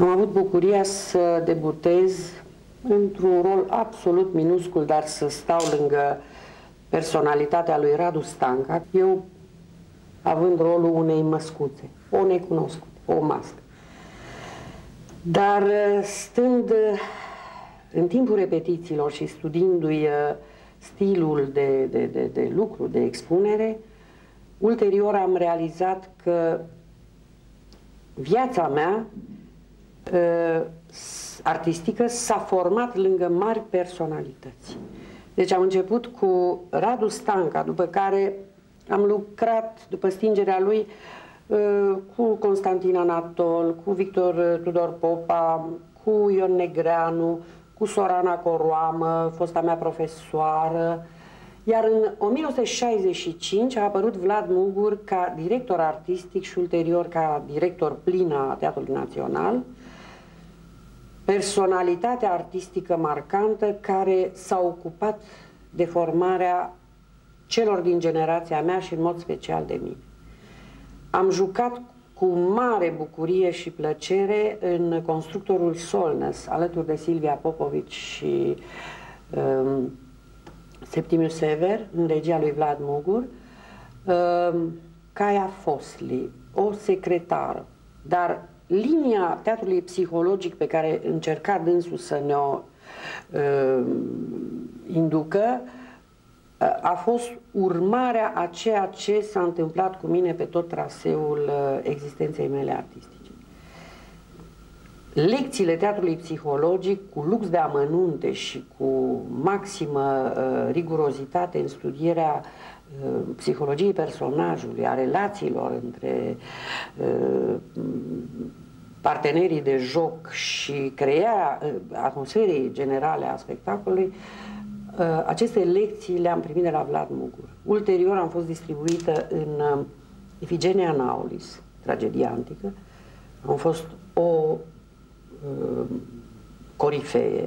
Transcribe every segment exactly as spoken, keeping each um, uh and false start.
Am avut bucuria să debutez într-un rol absolut minuscul, dar să stau lângă personalitatea lui Radu Stanca, eu având rolul unei măscuțe, o necunoscută, o mască. Dar stând în timpul repetițiilor și studiindu-i stilul de, de, de, de lucru, de expunere, ulterior am realizat că viața mea uh, artistică s-a format lângă mari personalități. Deci am început cu Radu Stanca, după care am lucrat, după stingerea lui, uh, cu Constantin Anatol, cu Victor Tudor Popa, cu Ion Negreanu, cu Sorana Coroamă, fosta mea profesoară. Iar în o mie nouă sute șaizeci și cinci a apărut Vlad Mugur ca director artistic și ulterior ca director plin a Teatrului Național, personalitatea artistică marcantă care s-a ocupat de formarea celor din generația mea și în mod special de mine. Am jucat cu mare bucurie și plăcere în Constructorul Solnăs, alături de Silvia Popovici și um, Septimiu Sever, în regia lui Vlad Mugur, um, Caia Fosli, o secretară. Dar linia teatrului psihologic pe care încerca dânsul să ne-o uh, inducă a fost urmarea a ceea ce s-a întâmplat cu mine pe tot traseul uh, existenței mele artistice. Lecțiile teatrului psihologic, cu lux de amănunte și cu maximă uh, rigurozitate în studierea uh, psihologiei personajului, a relațiilor între uh, partenerii de joc și crearea uh, atmosferei generale a spectacolului, uh, aceste lecții le-am primit de la Vlad Mugur. Ulterior am fost distribuită în uh, Ifigenia Naulis, tragedia antică. Am fost o corifee.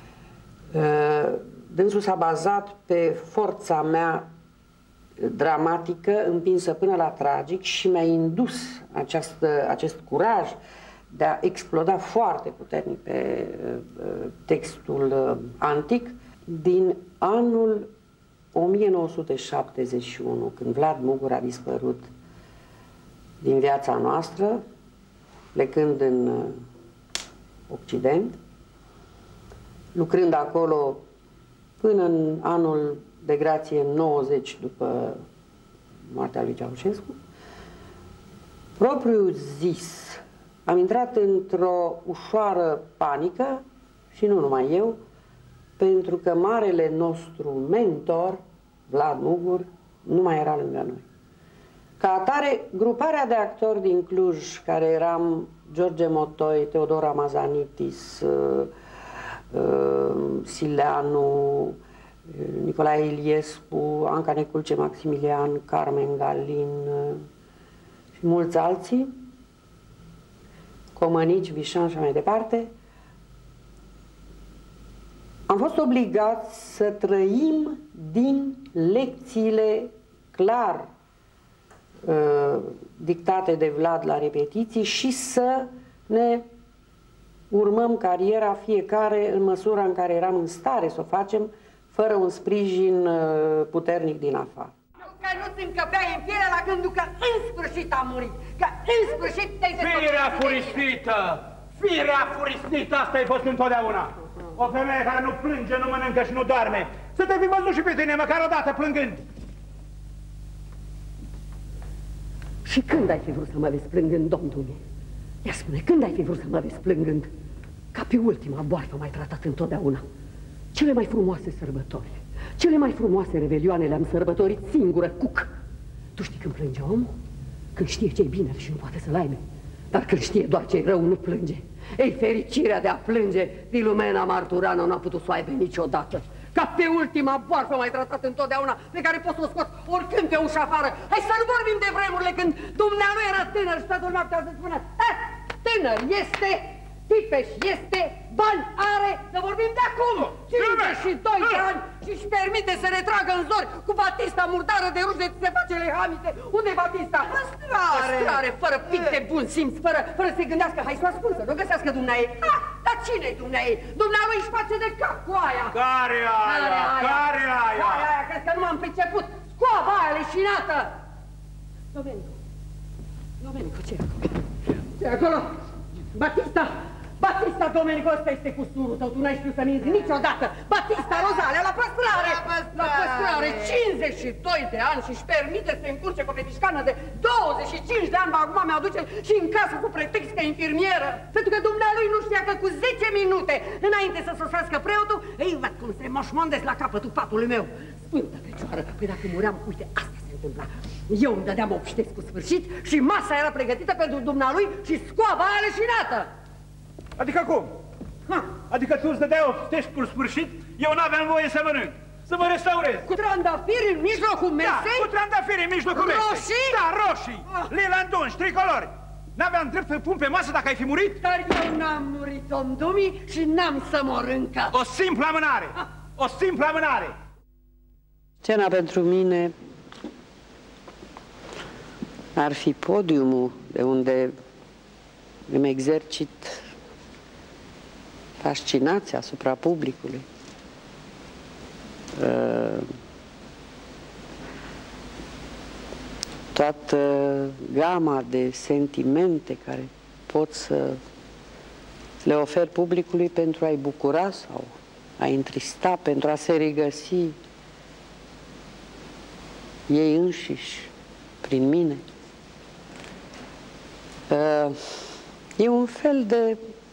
Dânsul s-a bazat pe forța mea dramatică, împinsă până la tragic, și mi-a indus această, acest curaj de a exploda foarte puternic pe textul antic din anul o mie nouă sute șaptezeci și unu, când Vlad Mugur a dispărut din viața noastră, plecând în Occident, lucrând acolo până în anul de grație nouăzeci, după moartea lui Ceaușescu. Propriu zis, am intrat într-o ușoară panică, și nu numai eu, pentru că marele nostru mentor, Vlad Mugur, nu mai era lângă noi. Ca atare, gruparea de actori din Cluj, care eram George Motoi, Teodora Mazanitis, uh, uh, Sileanu, uh, Nicolae Iliescu, Anca Neculce Maximilian, Carmen Galin uh, și mulți alții, Comănici, Vișan și mai departe, am fost obligați să trăim din lecțiile clar uh, dictate de Vlad la repetiții și să ne urmăm cariera fiecare în măsura în care eram în stare să o facem, fără un sprijin uh, puternic din afară. Că nu-ți încăpeai în pielea la gândul că în sfârșit a murit, că în sfârșit te-ai descoperit. Firea furișnită! Firea furișnită, asta ai fost întotdeauna! O femeie care nu plânge, nu mănâncă și nu doarme. Să te fi văzut și pe tine, măcar o dată, plângând. Și când ai fi vrut să mă vezi plângând, domnule? Ia spune, când ai fi vrut să mă vezi plângând? Ca pe ultima boarfă m-ai tratat întotdeauna. Cele mai frumoase sărbători, cele mai frumoase revelioane le-am sărbătorit singură, cuc. Tu știi când plânge omul? Când știe ce-i bine și nu poate să-l aibă. Dar când știe doar ce-i rău, nu plânge. Ei, fericirea de a plânge, Filumena Marturană n-a putut să o aibă niciodată. Ca pe ultima boarfă m-ai tratat întotdeauna, pe care poți să o scoți oricând pe ușa afară. Hai să nu vorbim de vremurile când dumnealui era tânăr și toată noaptea să spună: eh, tânăr este, Pipeș este, bani are, să vorbim de acum! cincizeci și doi de ani și își permite să retragă în zori cu Batista murdară de ruși de se face lehamite. Unde-i Batista? În strare! În strare, fără pic de bun simț, fără, fără să se gândească, hai să o ascunsă, nu găsească dumneaei. Ah, dar cine-i dumneaei? Dumnealui își face de cap cu aia. Care aia? Care aia? Care aia? Crezi că nu m-am priceput? Scoaba aia leșinată! Domenico, Domenico, ce-i acolo? Ce-i acolo? Batista! Batista, Domenico, ăsta este custurul tău, tu n-ai știut să minți niciodată! Batista, Rozalea, la păstrare! La păstrare, cincizeci și doi de ani și-și permite să încurce cu o fetișcană de douăzeci și cinci de ani, ba acum mi-aduce și în casă cu pretext că infirmieră, pentru că dumnealui nu știa că cu zece minute, înainte să sosească preotul, ei, văd cum se moșmondesc la capătul patului meu. Sfântă Fecioară, păi dacă muream, uite, asta se întâmpla. Eu îmi dădeam obștesc cu sfârșit și masa era pregătită pentru dumnealui și scoaba aia leșinată. Adică cum? Ha. Adică tu îți dădeai obștesc cu sfârșit, eu n-aveam voie să mănânc, să mă restaurez. Cu trandafiri în mijlocul mesei? Da, cu trandafiri în mijlocul mesei. Roșii? Da, roșii, ah. lilandungi, tricolori. N-aveam drept să pun pe masă dacă ai fi murit? Dar eu n-am murit, domnumii, și n-am să mor încă. O simplă amânare, ah. o simplă amânare. Scena pentru mine ar fi podiumul de unde îmi exercit fascinația asupra publicului. Toată gama de sentimente care pot să le ofer publicului pentru a-i bucura sau a-i întrista, pentru a se regăsi ei înșiși prin mine. E un fel de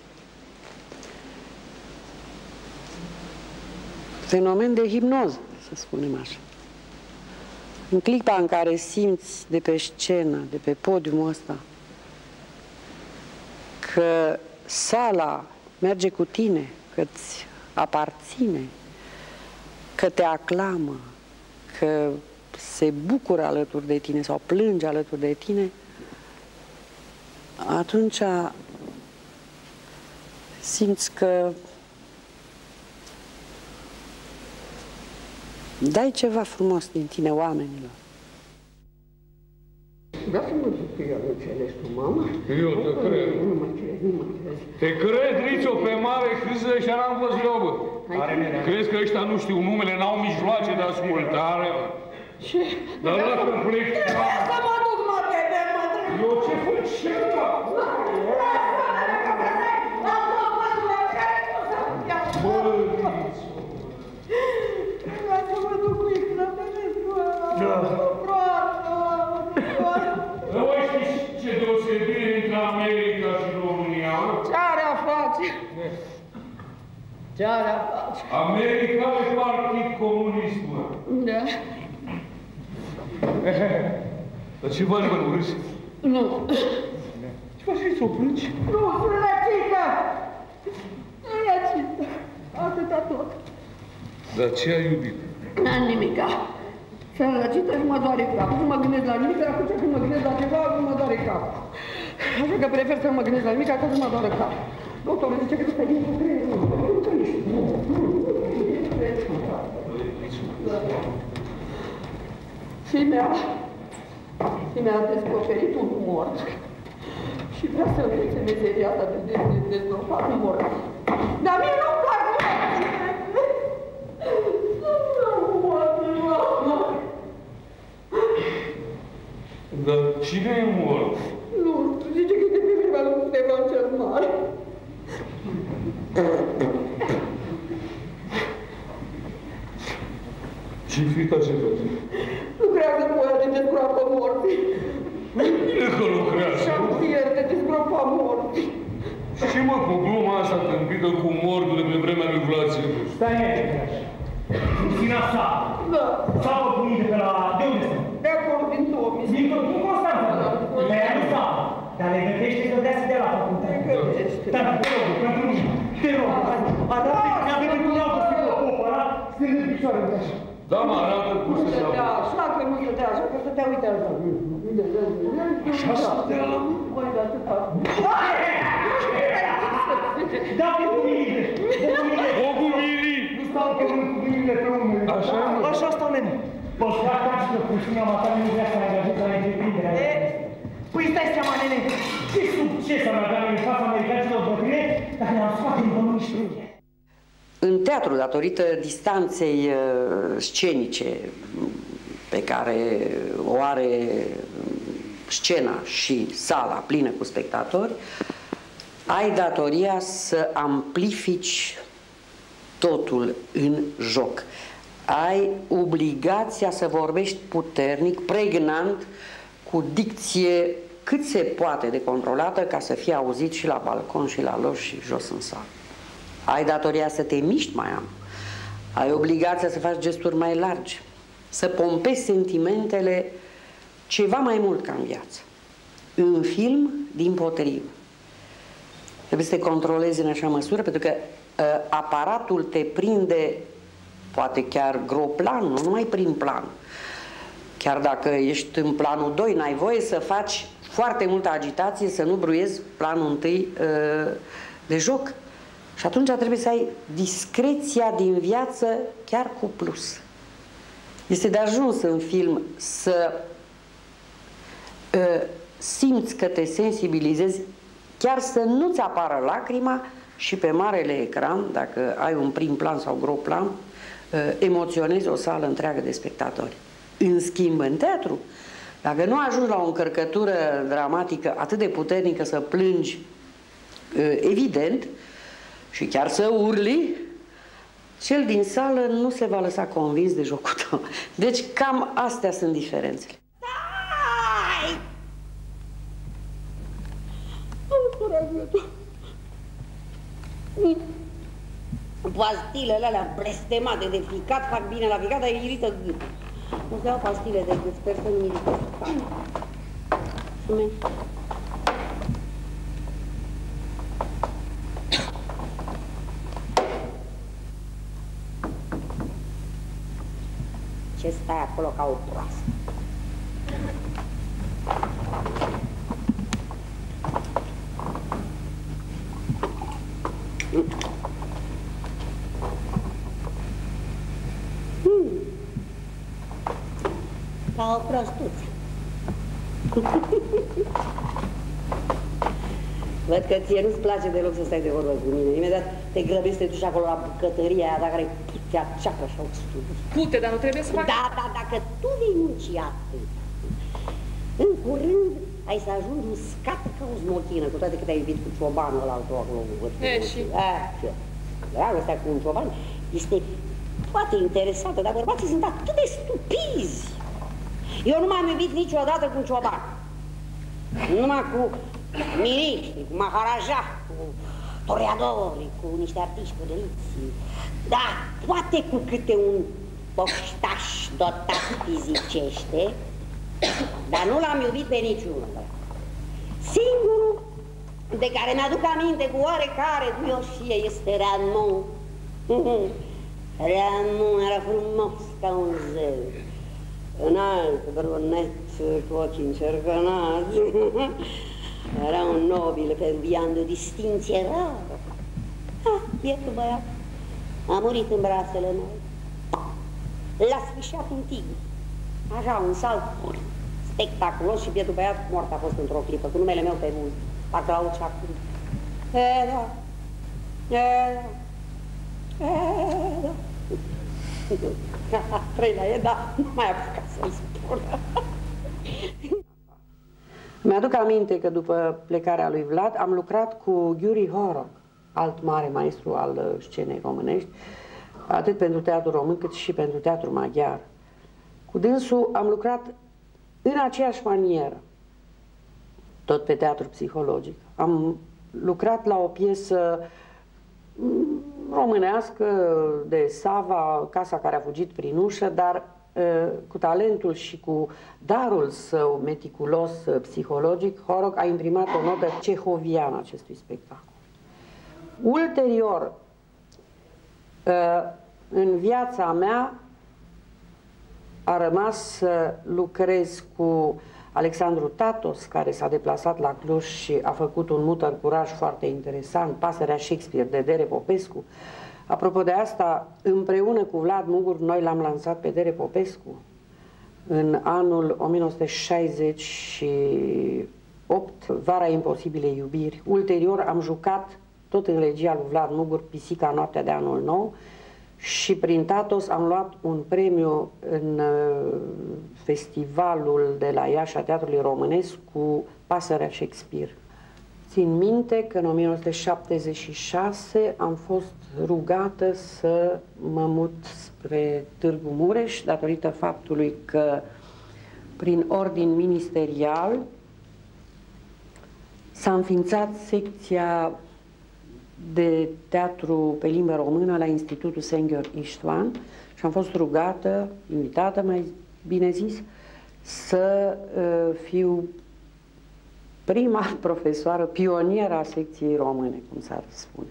fenomen de hipnoză, să spunem așa. În clipa în care simți de pe scenă, de pe podiumul ăsta, că sala merge cu tine, că îți aparține, că te aclamă, că se bucură alături de tine sau plânge alături de tine, atunci simți că dai ceva frumos din tine oamenilor. Da să mă zic că eu nu înțeles tu, mama? Eu te cred. Nu mă înțeles, nu mă înțeles. Te cred, Rițo, pe mare câză și n-am văzut eu, bă. Crezi că ăștia nu știu numele, n-au mijloace de ascultare? Ce? Dar lasă-mi plec. Trebuie să mă duc, mă, te vei, mă, trebuie. Eu ce faci și ăla? Bă, Rițo. Trebuie să mă duc cu extraterestru, Da. mă, Voi știți ce deosebire între America și România? ce are a face? Ce are a face? America e partid comunist, mă. Da. Dar ce faci, mă, nu râzi? Nu. Ce faci, Rițo, o plângi? Nu, sărăcită! Sărăcită! Atâta tot. Dar ce ai iubit? N-am nimica. Sărăcită și mă doare capul. Nu mă gândesc la nimic, dar atunci când mă gândesc la ceva, nu mă doare capul. Așa că prefer să nu mă gândesc la nimic, ca să mă doare capul. Doctorul zice că tu stai din cu creierul. Și mi-a... și mi-a descoperit un mort. Și vrea să învețe meseria asta de dezgropat mort. Dar mie nu-mi plac morții! Dar cine e mort? Nu știu, zice că e de pe vremea lui Ștefan cel Mare. Ce-i frica ce face? Lucrează cu aia de dezgroapă morții. Bine că lucrează. Șantier de dezgroapă morții. Și mă, cu gluma asta tâmpită cu mortul de pe vremea lui Vlad Țepeș. Stai nene, așa. Cristina Sava. Da. Sava cu mine de pe la... De unde sunt? De acolo, din două mii. Din din Constanța. Le-ai adus Sava. Dar le gătește să dea să dea la facultate. Le gătește. Dar te rog, pentru mine. Te rog. Arată că mi-a venit un alt sticlă popă, ăla, stând în picioare, uite așa. Da, mă, arată cum Nu se se dea cheamă. așa, că nu se dea așa, că se dea, uite așa. Așa se dea la mine? Băi, de atâta. Da-te cu mine! O cu mili! Nu stau pe mânt cu mine pe umăr. Așa, mă? Așa stau, nene. Poți să fac și că funcțiunea mata nu vrea să angajez la întreprinderea. Păi stai seama, nene, ce succes am avea în fața americanilor bătrâne dacă ne-am scoate în pământ și prinde. În teatru, datorită distanței uh, scenice pe care o are scena și sala plină cu spectatori, ai datoria să amplifici totul în joc. Ai obligația să vorbești puternic, pregnant, cu dicție cât se poate de controlată ca să fie auzit și la balcon și la loș și jos în sală. Ai datoria să te miști mai am. Ai obligația să faci gesturi mai largi, să pompezi sentimentele ceva mai mult ca în viață. În film, dimpotrivă. Trebuie să te controlezi în așa măsură, pentru că uh, aparatul te prinde, poate chiar groplan, nu numai prin plan. Chiar dacă ești în planul doi, n-ai voie să faci foarte multă agitație, să nu bruiezi planul întâi uh, de joc. Și atunci trebuie să ai discreția din viață chiar cu plus. Este de ajuns în film să uh, simți că te sensibilizezi, chiar să nu-ți apară lacrima și pe marele ecran, dacă ai un prim plan sau gros plan, uh, emoționezi o sală întreagă de spectatori. În schimb, în teatru, dacă nu ajungi la o încărcătură dramatică atât de puternică să plângi, uh, evident, și chiar să urli, cel din sală nu se va lăsa convins de jocul tău. Deci cam astea sunt diferențele. Stai! Pastilele alea blestemate de ficat fac bine la ficat, dar îi irită gâtul. Nu se iau pastile de gât, sper să nu mi irită. Mulțumesc. Ce stai acolo ca o proastă? Hmm. Ca o prostuță. Văd că ție nu-ți place deloc să stai de vorbă cu mine. Imediat te grăbești, te duci acolo la bucătăria aia, dacă are putea ceacă așa o studii. Pute, dar nu trebuie să fac... Da, da, dacă tu vei munci atât, în curând ai să ajungi uscat ca o smochină, cu toate că te-ai iubit cu ciobanul ăla altul acolo. E, și? A, ce? Dragostea cu un cioban este foarte interesantă, dar bărbații sunt atât de stupizi. Eu nu m-am iubit niciodată cu un cioban. Numai cu miriști, cu maharaja, cu toreadori, cu niște artiști podeliți. Da, poate cu câte un poștaș dotat fizicește, dar nu l-am iubit pe niciunul. Singurul de care mi-aduc aminte cu oarecare duioșie este Ranon. Ranon era frumos ca un zeu, înalt, brunet, cu ochii încercănați. Era un nobil peruvian de distinție rară. Ah, bietul băiat a murit în brațele mele. L-a sfișat un tigru. Așa, un salt spectaculos și bietul băiat mort a fost într-o clipă, cu numele meu pe bun. Parcă l-aud și acum. E, da. E, da. E, da. Treilea e, da. Nu mai apucat să-i spun. Mi-aduc aminte că după plecarea lui Vlad am lucrat cu Gyuri Horog, alt mare maestru al scenei românești, atât pentru teatru român cât și pentru teatru maghiar. Cu dânsul am lucrat în aceeași manieră, tot pe teatru psihologic. Am lucrat la o piesă românească de Sava, Casa care a fugit prin ușă, dar cu talentul și cu darul său meticulos psihologic, Horog a imprimat o notă cehoviană acestui spectacol. Ulterior, în viața mea a rămas să lucrez cu Alexandru Tatos, care s-a deplasat la Cluj și a făcut un mutăr curaj foarte interesant, Pasărea Shakespeare de Dere Popescu. Apropo de asta, împreună cu Vlad Mugur, noi l-am lansat pe Dere Popescu în anul o mie nouă sute șaizeci și opt, Vara Imposibilei Iubiri. Ulterior am jucat, tot în regia lui Vlad Mugur, Pisica Noaptea de Anul Nou, și prin Tatos am luat un premiu în festivalul de la Iași a Teatrului Românesc cu Pasărea Shakespeare. Țin minte că în o mie nouă sute șaptezeci și șase am fost rugată să mă mut spre Târgu Mureș, datorită faptului că prin ordin ministerial s-a înființat secția de teatru pe limbă română la Institutul Senghior Istvan și am fost rugată, invitată mai bine zis, să uh, fiu prima profesoară pionieră a secției române, cum s-ar spune.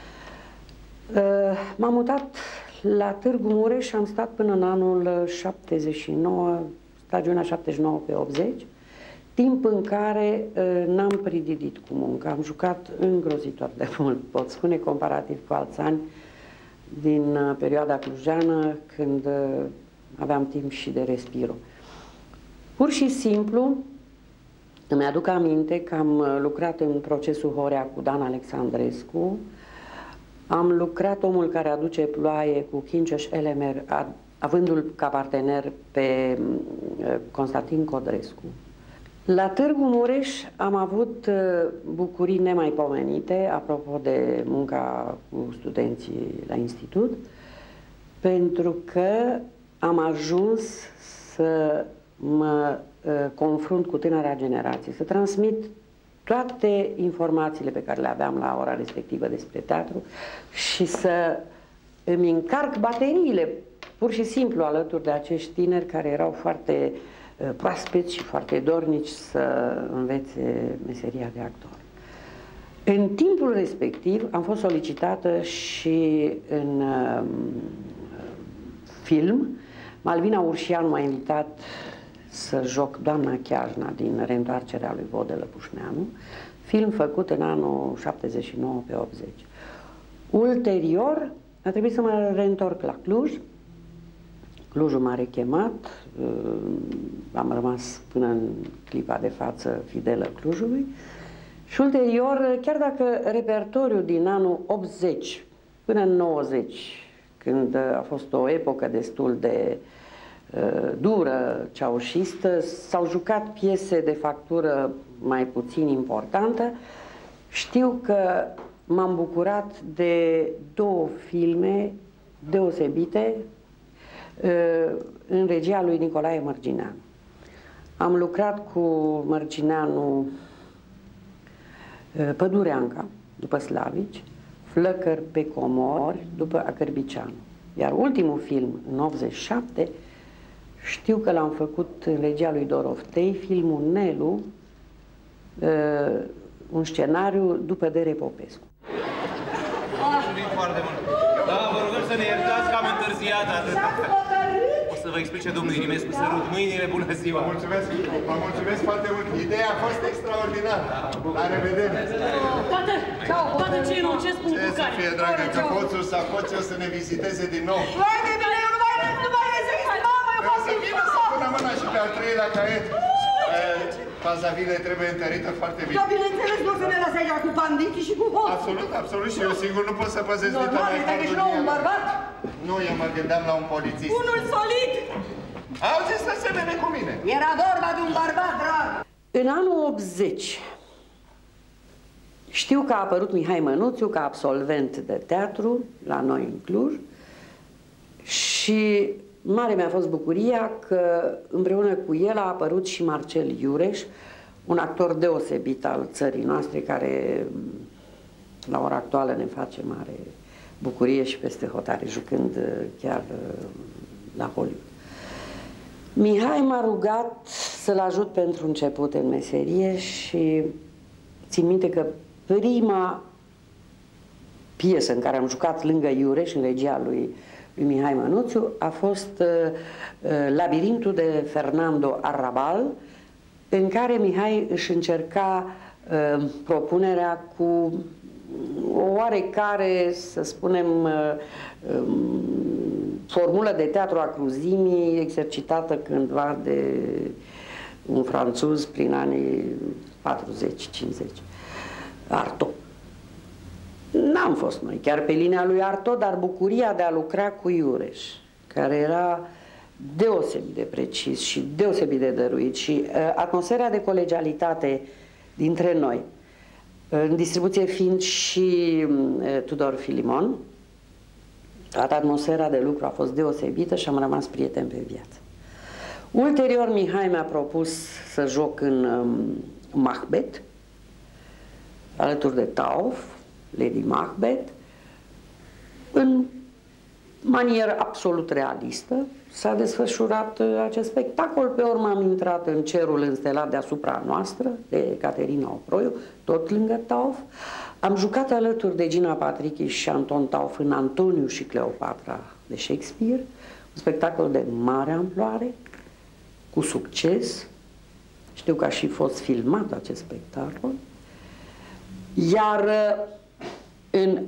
Uh, M-am mutat la Târgu Mureș și am stat până în anul șaptezeci și nouă, stagiunea șaptezeci și nouă pe optzeci, timp în care uh, n-am prididit cu muncă. Am jucat îngrozitor de mult, pot spune, comparativ cu alți ani din uh, perioada clujană, când uh, aveam timp și de respiro. Pur și simplu, îmi aduc aminte că am uh, lucrat în Procesul Horea cu Dan Alexandrescu, am lucrat Omul care aduce ploaie cu Kinceș Elemer, avându-l ca partener pe uh, Constantin Codrescu. La Târgu Mureș am avut bucurii nemaipomenite, apropo de munca cu studenții la institut, pentru că am ajuns să mă confrunt cu tânăra generație, să transmit toate informațiile pe care le aveam la ora respectivă despre teatru și să îmi încarc bateriile, pur și simplu, alături de acești tineri care erau foarte proaspeți și foarte dornici să învețe meseria de actor. În timpul respectiv am fost solicitată și în uh, film. Malvina Urșianu m-a invitat să joc Doamna Chiajna din Reîntoarcerea lui Vodelă Pușneanu, film făcut în anul șaptezeci și nouă pe optzeci. Ulterior a trebuit să mă reîntorc la Cluj. Clujul m-a rechemat, am rămas până în clipa de față fidelă Clujului și ulterior, chiar dacă repertoriul din anul optzeci până în nouăzeci, când a fost o epocă destul de uh, dură, ceaușistă, s-au jucat piese de factură mai puțin importantă, știu că m-am bucurat de două filme deosebite în regia lui Nicolae Mărgineanu. Am lucrat cu Mărgineanu Pădureanca, după Slavici, Flăcări pe Comori, după Acărbicianu. Iar ultimul film, în optzeci și șapte, știu că l-am făcut în regia lui Doroftei, filmul Nelu, un scenariu după Dere Popescu. Mulțumim foarte mult. Da, vă rugăm să ne iertați că am întârziat atât. O să vă explice domnul Irimescu, sărut mâinile, bună ziua. Vă mulțumesc, vă mulțumesc foarte mult. Ideea a fost extraordinară. La revedere. Tată, tată, ce nu, ce spun cu care? Ce să fie, dragă, că Poțul sau Poțul să ne viziteze din nou. Vai de mine, eu nu mai nu mai rezist, mamă, eu vreau să vină să pună mâna și pe al treilea caiet. Pazavile trebuie întărită foarte bine. Da, bineînțeles, nu o să ne lase aici cu banditii și cu hoți. Absolut, absolut, și eu sigur nu pot să păzesc de Normal, este că și nou un bărbat? Nu, eu mă gândeam la un polițist. Unul solid! Auzi, să semene cu mine. Era vorba de un bărbat, drag. În anul optzeci știu că a apărut Mihai Mănuțiu ca absolvent de teatru la noi în Cluj și mare mi-a fost bucuria că împreună cu el a apărut și Marcel Iureș, un actor deosebit al țării noastre, care la ora actuală ne face mare bucurie și peste hotare, jucând chiar la Hollywood. Mihai m-a rugat să-l ajut pentru început în meserie și țin minte că prima piesă în care am jucat lângă Iureș, în regia lui lui Mihai Mănuțiu, a fost uh, uh, Labirintul de Fernando Arrabal, în care Mihai își încerca uh, propunerea cu o oarecare, să spunem, uh, um, formulă de teatru a cruzimii, exercitată cândva de un franțuz prin anii patruzeci cincizeci. Artaud. N-am fost noi chiar pe linia lui Artaud, dar bucuria de a lucra cu Iureș, care era deosebit de precis și deosebit de dăruit, și uh, atmosfera de colegialitate dintre noi, în distribuție fiind și uh, Tudor Filimon, toată atmosfera de lucru a fost deosebită și am rămas prieteni pe viață. Ulterior, Mihai mi-a propus să joc în um, Macbeth, alături de Tauff, Lady Macbeth, în manieră absolut realistă. S-a desfășurat acest spectacol, pe urmă am intrat în cerul înstelat deasupra noastră, de Caterina Oproiu, tot lângă Tauff. Am jucat alături de Gina Patrici și Anton Tauff în Antoniu și Cleopatra de Shakespeare, un spectacol de mare amploare, cu succes. Știu că a și fost filmat acest spectacol. Iar în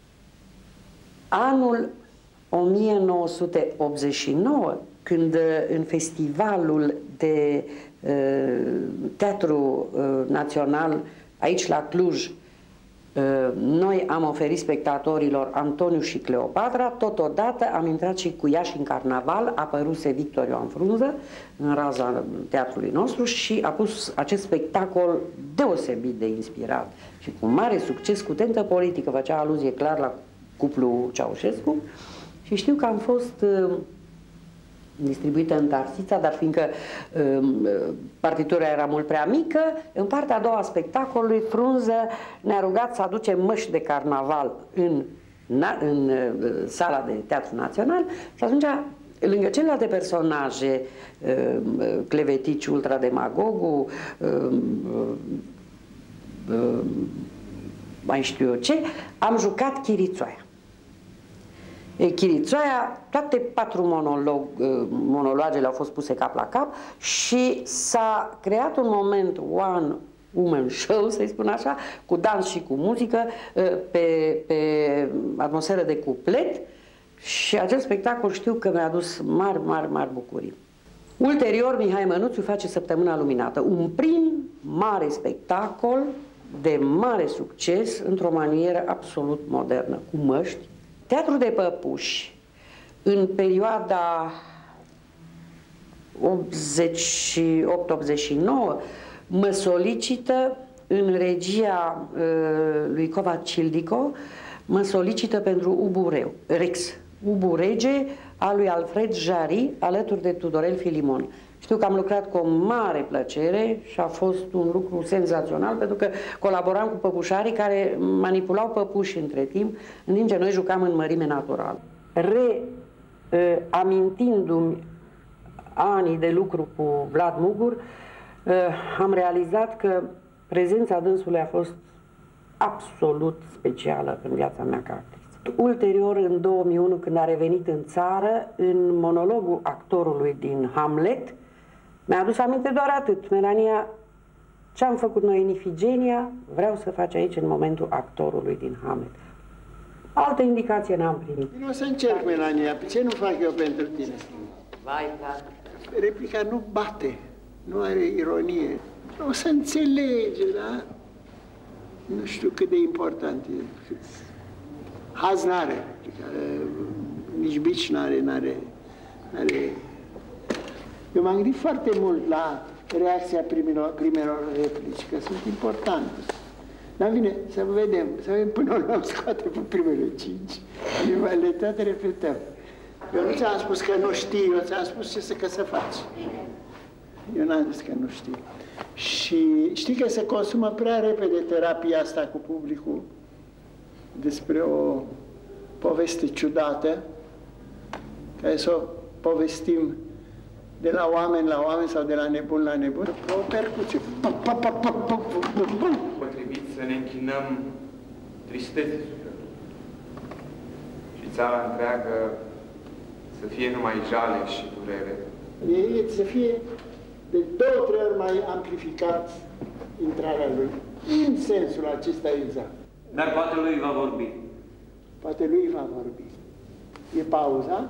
anul o mie nouă sute optzeci și nouă, când în festivalul de uh, teatru uh, național aici la Cluj, uh, noi am oferit spectatorilor Antoniu și Cleopatra, totodată am intrat și cu Iași în carnaval, apăruse Victor Ioan Frunză în raza teatrului nostru și a pus acest spectacol deosebit de inspirat și cu mare succes, cu tentă politică, făcea aluzie clar la cuplul Ceaușescu. Și știu că am fost uh, distribuită în Tarsița, dar fiindcă uh, partitura era mult prea mică, în partea a doua a spectacolului Frunză ne-a rugat să aducem măști de carnaval în, în uh, sala de Teatru Național și atunci, lângă celelalte personaje, uh, Clevetici, ultrademagogul, uh, uh, mai știu eu ce, am jucat Chirițoaia. Chirițoaia, toate patru monolog, monologele au fost puse cap la cap și s-a creat un moment one woman show, să-i spun așa, cu dans și cu muzică, pe, pe atmosferă de cuplet, și acel spectacol știu că mi-a adus mari, mari, mari bucurii. Ulterior, Mihai Mănuțiu face Săptămâna Luminată, un prim mare spectacol de mare succes, într-o manieră absolut modernă, cu măști. Teatru de Păpuși, în perioada optzeci și opt optzeci și nouă, mă solicită în regia uh, lui Covac Cildico, mă solicită pentru Ubureu, Rex, Ubu Rege, a lui Alfred Jarry, alături de Tudorel Filimon. Știu că am lucrat cu o mare plăcere și a fost un lucru senzațional, pentru că colaboram cu păpușarii care manipulau păpuși între timp, în timp ce noi jucam în mărime naturală. Reamintindu-mi anii de lucru cu Vlad Mugur, am realizat că prezența dânsului a fost absolut specială în viața mea ca actriță. Ulterior, în două mii unu, când a revenit în țară, în monologul actorului din Hamlet, mi-a adus aminte doar atât: Melania, ce am făcut noi în Ifigenia, vreau să faci aici în momentul actorului din Hamlet. Altă indicație n-am primit. Nu o să încerc, Melania, ce nu fac eu pentru tine? Vai, tată. Replica nu bate, nu are ironie. O să înțelege, da? Nu știu cât de important e. Haz n-are, nici bici n-are, n-are, n-are. Eu m-am gândit foarte mult la reacția primelor, primelor replici, că sunt importante. Dar bine, să vedem, să vedem până o luăm scoate pe primele cinci. Le tot repetăm. Eu nu ți-am spus că nu știi, eu ți-am spus ce să, că să faci. Eu n-am zis că nu știi. Și știi că se consumă prea repede terapia asta cu publicul despre o poveste ciudată, care să o povestim de la oameni la oameni sau de la nebun la nebun, o percuție. Potrivit să ne închinăm tristețe și țara întreagă să fie numai jale și durere. E, să fie de două, trei ori mai amplificat intrarea lui, în sensul acesta exact. Dar poate lui va vorbi. Poate lui va vorbi. E pauza,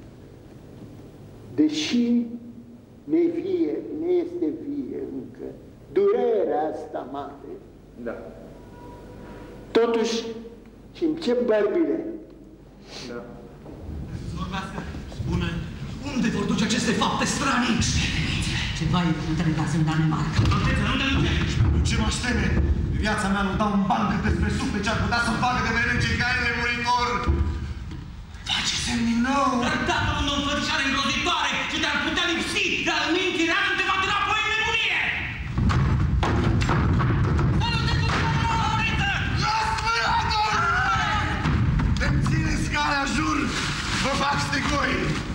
deși ne vie, ne este vie încă, durerea asta mare, da. Totuși, și încep bărbile. Da. Vorbească, spune, unde vor duce aceste fapte stranii? Ceva e întrebat în Danemarca. Noteță, nu te duce! Ce mă teme? Viața mea nu dau un ban cât despre suflet ce ar putea să-mi facă de venit cei caile muritor. Face semnii nou! Dar dacă unde o înfățișare îngrozitoare și te-ar putea lipsi, dar minții rea nu te va tâna apoi în nebunie! Să nu te duci la Maureță! Lasă-mă, Ador! Îmi țineți calea, jur! Vă fac stegoi!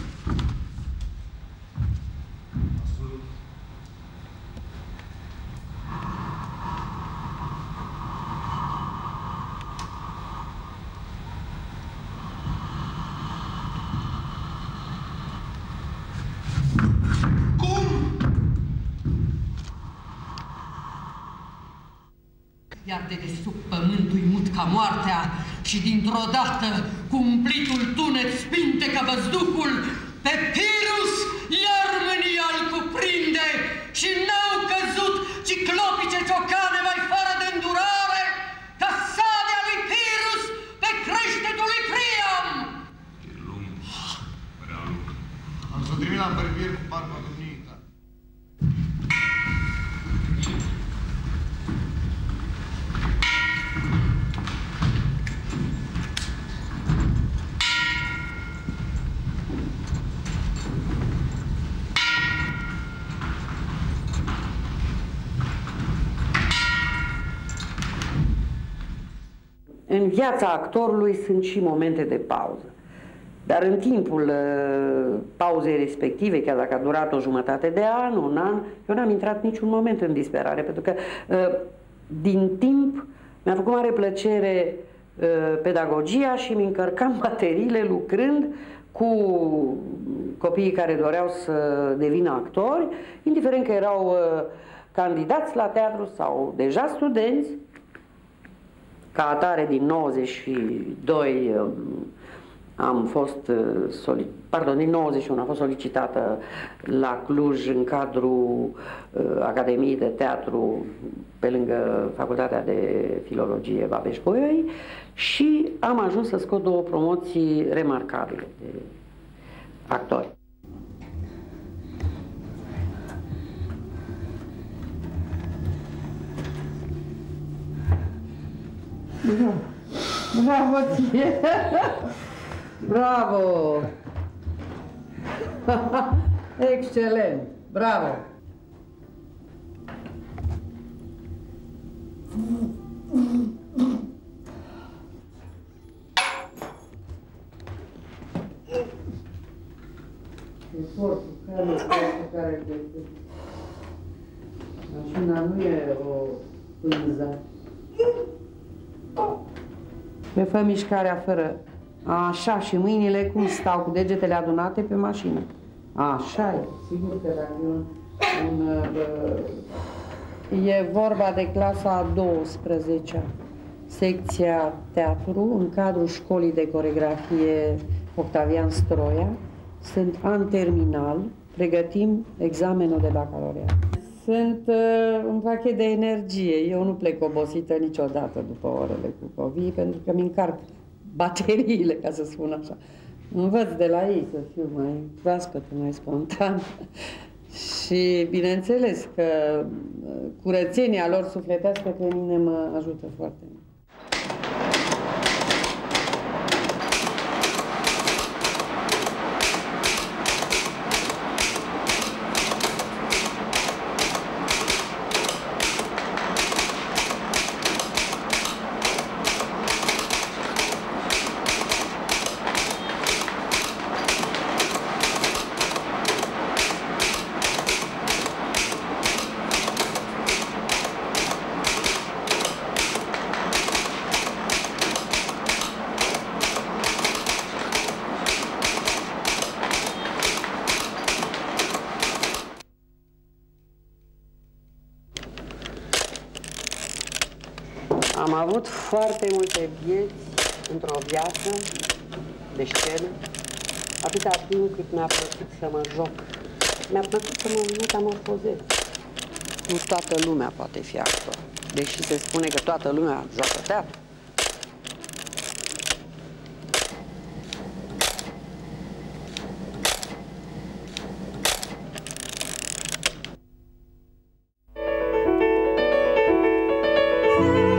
Iar de desubt pământul-i mut ca moartea și dintr-o dată, cumplitul tunet spinte ca văzducul, pe Pirus iar mânia-l cuprinde și n-au căzut ciclopice ciocane mai fără de îndurare ca sabia lui Pirus pe creștetul lui Priam. E lung, prea lung. Am să o trimit la bărbier cu barba dumneita. În viața actorului sunt și momente de pauză. Dar în timpul uh, pauzei respective, chiar dacă a durat o jumătate de an, un an, eu n-am intrat niciun moment în disperare, pentru că uh, din timp mi-a făcut mare plăcere uh, pedagogia și mi încărcam bateriile lucrând cu copiii care doreau să devină actori, indiferent că erau uh, candidați la teatru sau deja studenți. Ca atare, din nouăzeci și doi am fost, pardon, din nouăzeci și unu am fost solicitată la Cluj în cadrul Academiei de Teatru pe lângă Facultatea de Filologie Babeș-Bolyai și am ajuns să scot două promoții remarcabile de actori. Bravo ție! Bravo! Excelent! Bravo! Efortul care este care este. Mașina nu e o pânză. Le fă mișcarea fără... Așa, și mâinile cum stau, cu degetele adunate pe mașină. Așa e, sigur că dacă e un... un uh, e vorba de clasa a douăsprezecea, secția teatru, în cadrul școlii de coreografie Octavian Stroia. Sunt an terminal, pregătim examenul de bacalaureat. Sunt uh, un pachet de energie. Eu nu plec obosită niciodată după orele cu copii, pentru că mi încarc bateriile, ca să spun așa. Învăț de la ei să fiu mai proaspătă, mai spontan. Și bineînțeles că curățenia lor sufletească pe mine mă ajută foarte mult. Am avut foarte multe vieți într-o viață de scenă, atâta timp cât mi-a plăcut să mă joc. Mi-a plăcut să mă metamorfozez. Nu toată lumea poate fi actor, deși se spune că toată lumea joacă teatru. Thank you.